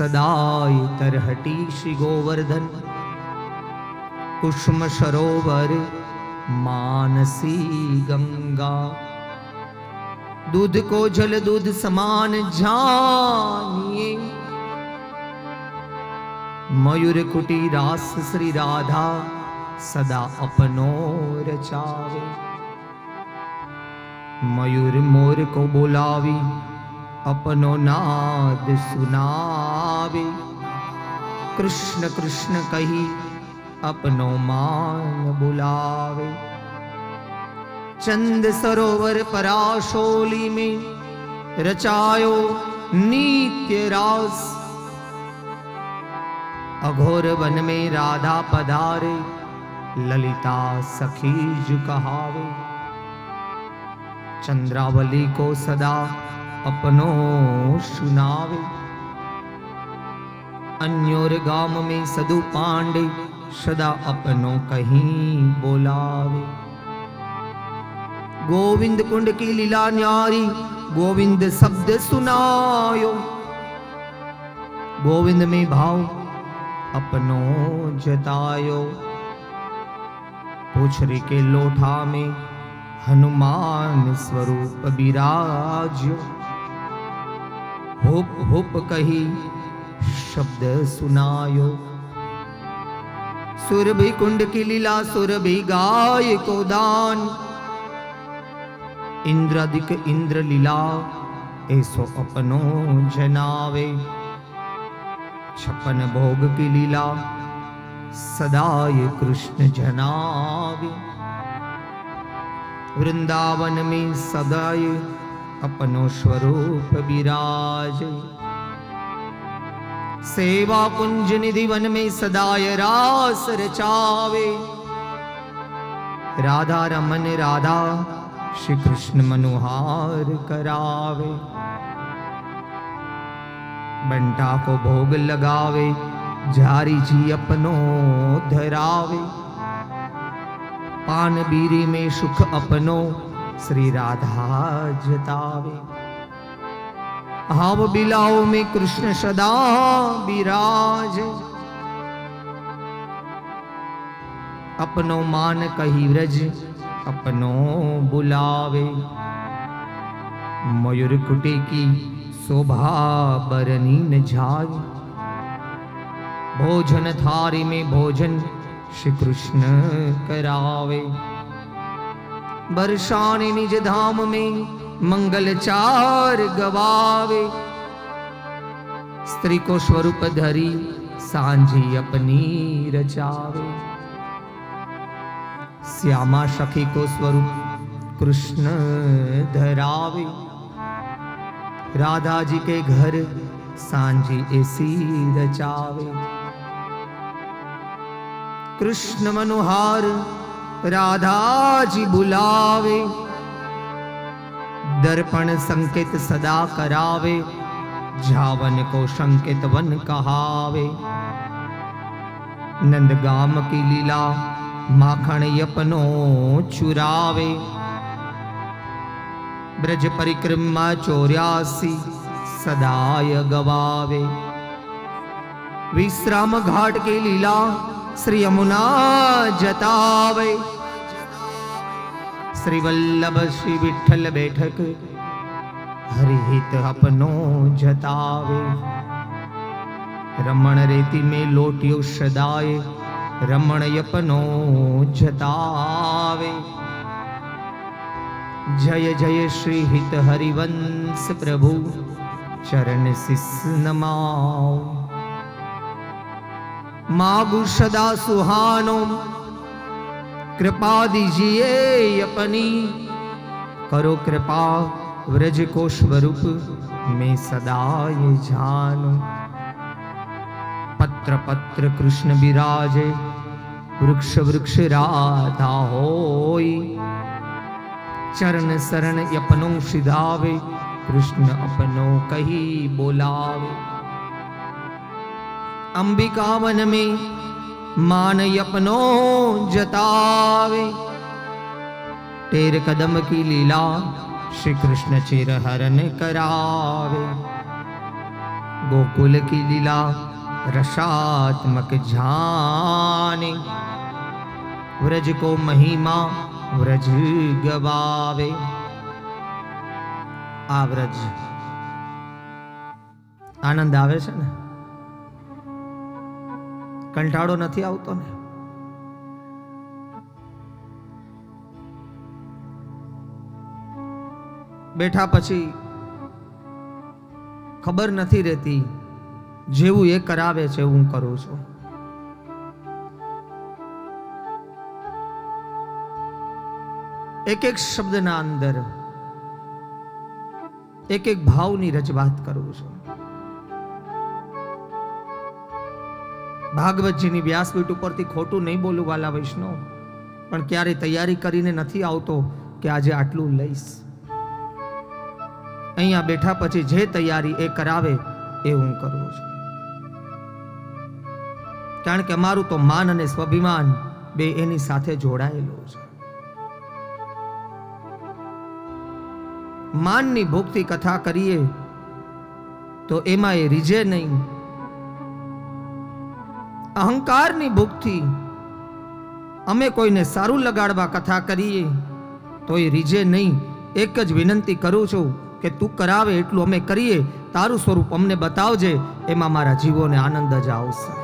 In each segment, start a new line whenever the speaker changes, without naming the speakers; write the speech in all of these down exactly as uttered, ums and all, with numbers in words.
सदाय तरहटी श्री गोवर्धन, कुसुम सरोवर मानसी गंगा। दूध को जल दूध समान जानिए, मयूर कुटी रास श्री राधा सदा अपनो रचावे। मयूर मोर को बोलावी, अपनो नाद सुनावे। कृष्ण कृष्ण कही अपनो मान बुलावे। चंद सरोवर पराशोली में रचायो नित्य रास। अघोर वन में राधा पधारे, ललिता सखी जु कहावे। चंद्रावली को सदा अपनो सुनावे। अन्योर गाम में सदु पांडे, सदा अपनो कहीं बोलावे। गोविंद कुंड की लीला न्यारी, गोविंद शब्द सुनायो। गोविंद में भाव अपनो जतायो। पूछरी के लोठा में हनुमान स्वरूप विराज्यो। हुप हुप कही शब्द सुनायो। सुरभि कुंड की लीला सुरभि गाय को दान। इंद्रादिक इंद्र लीला ऐसो अपनो जनावे। छप्पन भोग की लीला सदाय कृष्ण जनावे। वृंदावन में सदाय अपनो स्वरूप विराज। सेवा कुंज निधि वन में सदाय रास रचावे। राधा रमन राधा श्री कृष्ण मनोहार करावे। बंटा को भोग लगावे, झारी जी अपनो धरावे। पान बीरी में सुख अपनो श्री राधा जतावे। हाव बिलाओ में कृष्ण सदा विराज। अपनो मान कही व्रज अपनो बुलावे। मयूर कुटी की शोभा बरनी न जाय। भोजन थारी में भोजन श्री कृष्ण करावे। बरसाने निज धाम में मंगल चार गवावे। स्त्री को स्वरूप धरी सांझी अपनी रचावे। श्यामा सखी को स्वरूप कृष्ण धरावे। राधा जी के घर सांझी ऐसी रचावे। कृष्ण मनोहार राधा जी बुलावे। दर्पण संकेत सदा करावे। झावन को संकेत वन कहावे। नंदगाम की लीला माखण अपनो चुरावे। ब्रज परिक्रमा चौरासी सदाय गवावे। विश्राम घाट की लीला श्री यमुना जतावे। श्री वल्लभ श्री विठल बैठक हरिहित अपनो जतावे। रमण रेती में लोटियो सदाय रमण अपनो जतावे। जय जय श्री हित हरिवंश प्रभु चरण शिष नमाओ। मागु सदा सुहानो कृपा दीजिए अपनी। करो कृपा व्रज को स्वरूप में सदा ये जानो। पत्र पत्र कृष्ण विराजे वृक्ष वृक्ष राधा होई। चरण शरण अपनो सिधावे कृष्ण अपनो कही बोलावे। अंबिका वन में मान अपनो जतावे। तेर कदम की लीला श्री कृष्ण चिर हरण करावे। गोकुल की लीला रसात्मक जाने, व्रज को महिमा व्रज गवावे। आ व्रज आनंद आवे छे ने, कंटाळो नथी आवतो ने? बैठा पछी खबर नहीं रहती, जेवू ये करावे छे हूँ करूं छूं। एक एक शब्द ना अंदर एक एक भाव नी रजबात करूं छूं। भागवत जी नी व्यासपीठ उपर थी खोटू नहीं बोलू वाला वैष्णव, पण क्यारे तैयारी करीने नथी आवतो के आजे आटलू लईश। अहींया बैठा पछी जे तैयारी ए करावे ए हूँ करूं छूं। कारण के अमारू तो मान अने स्वाभिमान बे एनी साथे जोड़ायेलुं छे। मान नी भूखती कथा करीए तो एमां ए રીજે नहीं, अहंकार नी भूखती अमे कोईने सारू लगाड़वा कथा करीए तो ए રીજે नहीं। एक ज विनंती करूं छूं के तू करावे एटलू अमे करीए, तारू स्वरूप अमने बतावजे, एमां मारा जीवोने आनंद ज आवशे।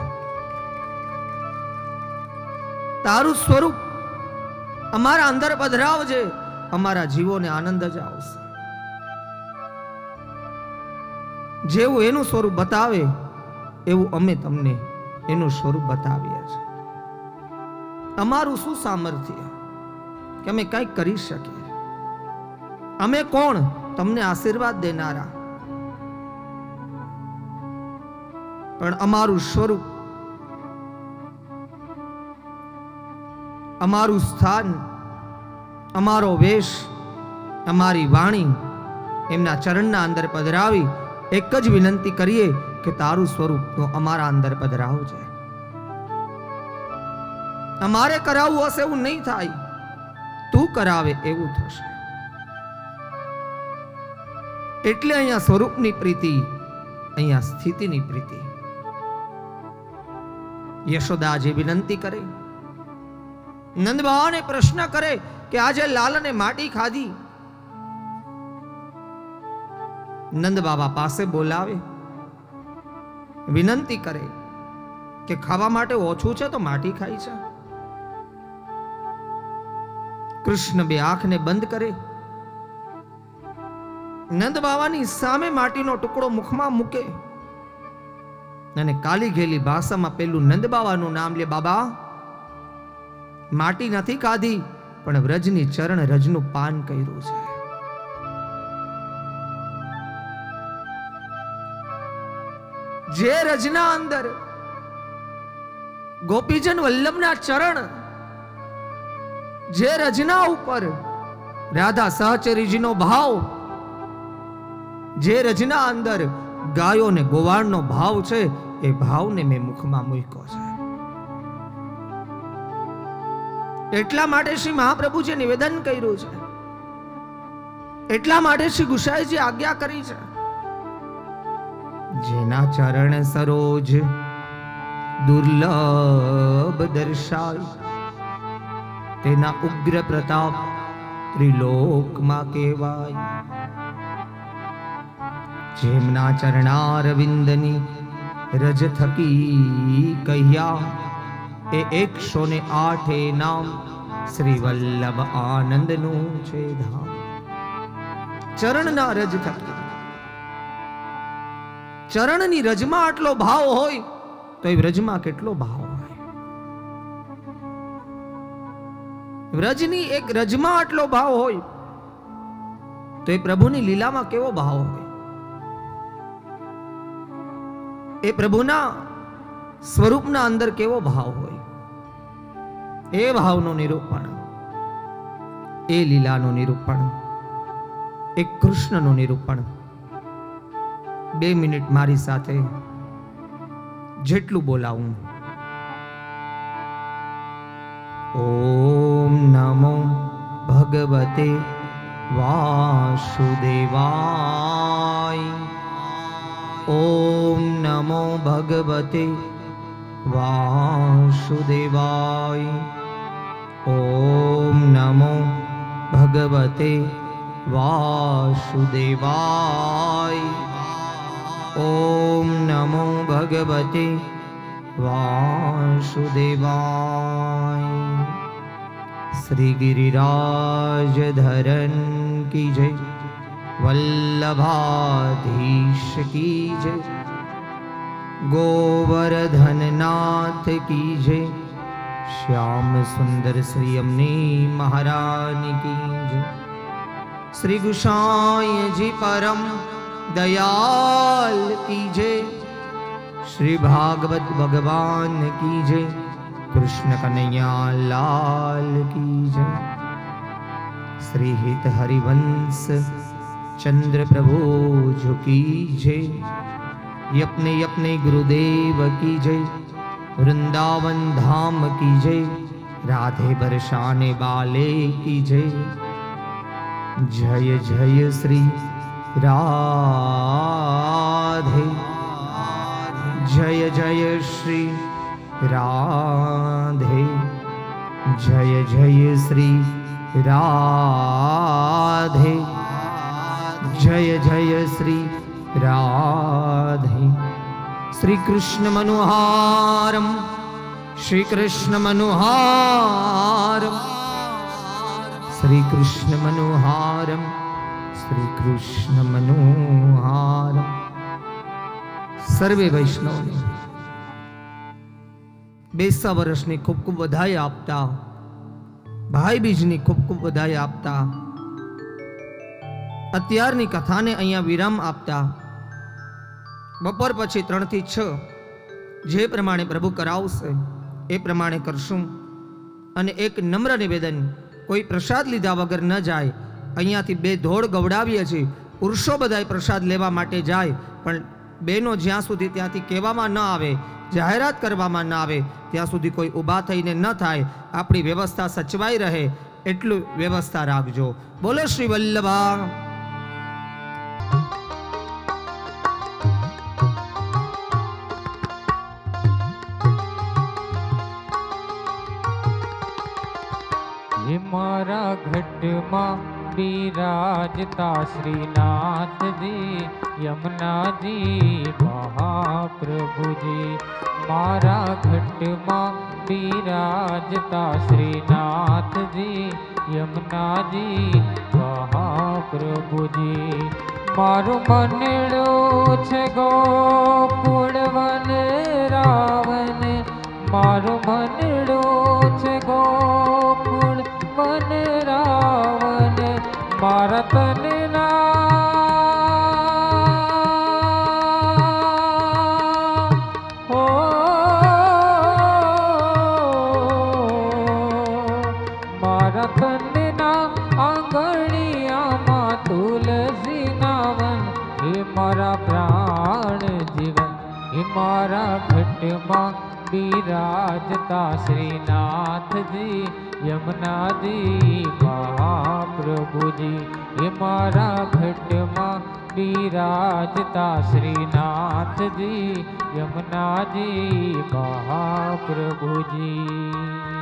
तारू स्वरूप अमारा अंदर पधरावजे, अमारा जीवोने आनंद ज आवशे। जेवुं एनुं स्वरूप बतावे एवुं अमे तमने एनुं स्वरूप बतावीए छे। अमारुं शुं सामर्थ्य के अमे कंई करी शकीए? अमे कोण? तमने आशीर्वाद देनारा, पण अमारू स्वरूप, अमारू स्थान, अमारो वेश, अमारी वाणी एमना चरणना अंदर पधरावी एक ज विनंती करीए के तारू स्वरूप तो अमारा अंदर पधरावजे। अमारे करावुं हशे एवुं नहीं थाय, तू करावे एवुं थशे। एटले अहींया स्वरूपनी प्रीति, अहींया स्थितिनी प्रीति। यशोदा जे विनंती करे, नंद बाबा ने प्रश्न करे कि आजे लाल ने माटी खाधी। नंद बाबा पासे बोलावे, विनंती करे कि खावा माटे ओछुं छे तो माटी खाई छे। कृष्ण बे आंख ने बंद करे, नंद बाबानी सामे माटीनो टुकड़ो मुखमां मूके अने काली घेली भाषामां पेलुं नंद बाबानुं नाम ले। बाबा, माटी नथी खाधी पण व्रजनी चरण रजनुं पान कर्युं छे। जे रजना अंदर गोपीजन वल्लभना चरण, जे रजना ऊपर राधा सहचरीजीनो भाव, जे रजना अंदर गायो ने गोवाळनो भाव छे, ए भाव ने मैं मुखमां मूक्यो छे। एटला माटे श्री महाप्रभुजे निवेदन कर्युं छे, एटला माटे श्री गुसाईजी आज्ञा करी छे। जेना चरण सरोज दुर्लभ दर्शाय, तेना उग्र प्रताप त्रिलोक मां केवाय। जेमना चरणारविंदनी रज थकी कह्या, ए एक सौ ने आठे नाम श्री वल्लभ आनंद नु छे धाम। चरण ना रज थकी, चरण नी रजमा आटलो भाव होय तो व्रजमा केटलो भाव होय। व्रजनी एक रजमा आटलो भाव होय तो ए प्रभुनी लीलामां केवो भाव होय। ए प्रभुना स्वरूपना अंदर केवो भाव होय। ए भावनो निरूपण, ए लीलानो निरूपण, एक कृष्णनो निरूपण। बे मिनिट मारी साथे जेटलू बोलावूं। ओम नमो भगवते वासुदेवाय। ओम नमो भगवते वासुदेवाय। ओम नमो भगवते वासुदेवाय। ओम नमो भगवते वासुदेवाय। श्री गिरिराज धरन की जय, वल्लभाधीश की जय, गोवर्धन नाथ की जय, श्याम सुंदर श्री अम्नी महारानी की जय। श्री गुसाई जी परम दयाल की जय, श्री भागवत भगवान की जय, कृष्ण कन्हैया लाल की जय। श्री हित हरिवंश चंद्र प्रभु जो की जय, अपने अपने गुरुदेव की जय, वृंदावन धाम की जय, राधे बरसाने वाले की जय। जय जय श्री राधे, जय जय श्री राधे, जय जय श्री राधे, जय जय श्री राधे। श्री कृष्ण मनोहारम, श्री कृष्ण मनोहारम, श्री कृष्ण मनोहारम, श्री कृष्ण मनोहारम। सर्वे वैष्णव ने बेसा वर्षनी खूब खूब बधाई आपता, भाई बीजनी खूब खूब बधाई आपता, અત્યારની કથાને અહીંયા વિરામ આપતા બપોર પછી ત્રણ થી છ જે પ્રમાણે પ્રભુ કરાવશે એ પ્રમાણે કરશું। અને એક નમ્ર નિવેદન, કોઈ પ્રસાદ લીધા વગર ન જાય। અહીંયાથી બે ધોળ ગવડાવીએ છીએ, પુરુષો બધાય પ્રસાદ લેવા માટે જાય, પણ બહેનો જ્યાં સુધી ત્યાંથી કહેવામાં ન આવે, જાહેરાત કરવામાં ન આવે ત્યાં સુધી કોઈ ઊભા થઈને ન થાય। આપણી વ્યવસ્થા સચવાઈ રહે એટલું વ્યવસ્થા રાખજો। બોલો શ્રી વલ્લભા।
मारा घट मां बिराजता श्रीनाथ जी, यमुना जी महाप्रभु जी। मारा घट मां बिराजता श्रीनाथ जी, यमुना जी महाप्रभु जी। मारो मनड़ो छे गोकुल वन रावण, मारो मनड़ो छे गोकुल वन रावण। मारा तन ना हो, मारा तन ना आंगणिया मा तुलसी नावन। हे मारा प्राण जीवन, हे मारा घट मा बिराजता श्रीनाथ जी, यमुना जी महाप्रभु जी। हे मारा घट मां बिराजता श्रीनाथ जी, यमुना जी महाप्रभु जी।